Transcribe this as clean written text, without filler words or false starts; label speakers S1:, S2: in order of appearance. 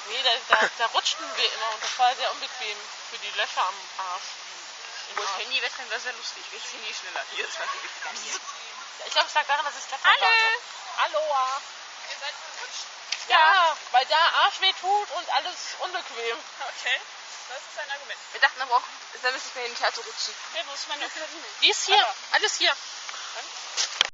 S1: Nee, da rutschten wir immer und das war sehr unbequem für die Löcher am Arsch.
S2: Wo das Handy wechseln war sehr lustig. Welches Handy schneller? Hier, das war viel wichtiger.
S1: Ich glaube, es lag daran, dass es glatt war. Ne? Aloha!
S2: Ihr seid verrutscht?
S1: Ja, weil da Arsch weh tut und alles unbequem.
S2: Okay, das ist ein Argument.
S3: Wir dachten aber auch, da müsste ich mir hin und her zu rutschen.
S2: Hey, wo ist meine Ocarina?
S1: Die ist hier, alles hier.